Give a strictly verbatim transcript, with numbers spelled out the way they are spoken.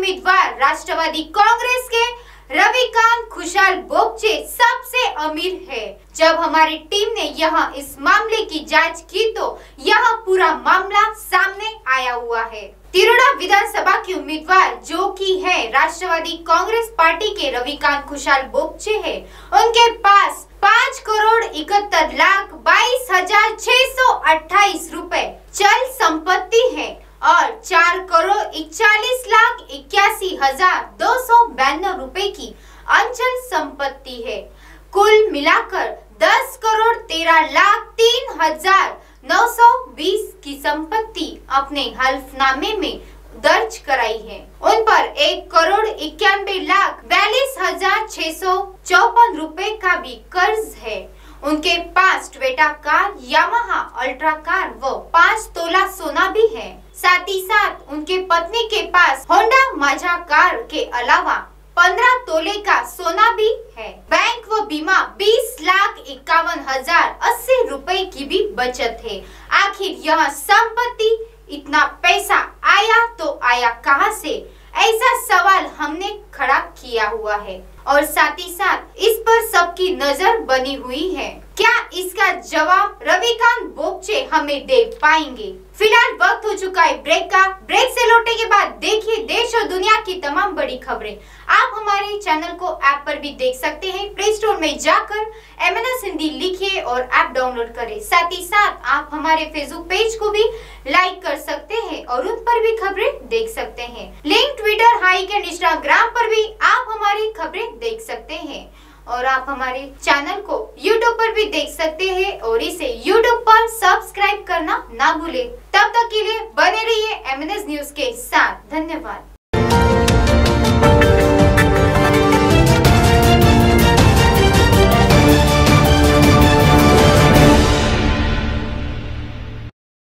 उम्मीदवार राष्ट्रवादी कांग्रेस के रविकांत खुशाल बोगचे सबसे अमीर है। जब हमारी टीम ने यहाँ इस मामले की जांच की तो यह पूरा मामला सामने आया हुआ है। तिरोड़ा विधानसभा के उम्मीदवार जो कि है राष्ट्रवादी कांग्रेस पार्टी के रविकांत खुशाल बोगचे है, उनके पास पाँच करोड़ इकहत्तर लाख बाईस हजार छह सौ अट्ठाईस रुपए चल संपत्ति है और चार करोड़ इकतालीस लाख इक्यासी हजार दो सौ बयानवे रुपए की अंचल संपत्ति है। कुल मिलाकर दस करोड़ तेरह लाख तीन हजार नौ सौ बीस की संपत्ति अपने हल्फनामे में दर्ज कराई है। उन पर एक करोड़ इक्यानवे लाख बयालीस हजार छह सौ चौपन रुपए का भी कर्ज है। उनके पास Toyota car, Yamaha ultra car व पाँच तोला सोना भी है। साथ ही साथ उनके पत्नी के पास होंडा माजा कार के अलावा पंद्रह तोले का सोना भी है। बैंक व बीमा बीस लाख इक्यावन हजार अस्सी रुपए की भी बचत है। आखिर यह संपत्ति इतना पैसा आया तो आया कहां से, ऐसा सवाल हमने खड़ा किया हुआ है और साथ ही साथ इस पर सबकी नजर बनी हुई है। क्या इसका जवाब रविकांत बोगचे हमें दे पाएंगे? फिलहाल वक्त हो चुका है ब्रेक का। ब्रेक से लौटने के बाद देखिए देश और दुनिया की तमाम बड़ी खबरें। आप हमारे चैनल को ऐप पर भी देख सकते हैं। प्ले स्टोर में जाकर एम एन एस हिंदी लिखिए और ऐप डाउनलोड करें। साथ ही साथ आप हमारे फेसबुक पेज को भी लाइक कर सकते हैं और उन पर भी खबरें देख सकते हैं। Link Twitter, Hike and Instagram पर भी आप हमारी खबरें देख सकते हैं और आप हमारे चैनल को यूट्यूब पर भी देख सकते हैं और इसे यूट्यूब पर सब्सक्राइब करना ना भूलें। तब तक के लिए बने रहिए एम एन एस न्यूज के साथ। धन्यवाद।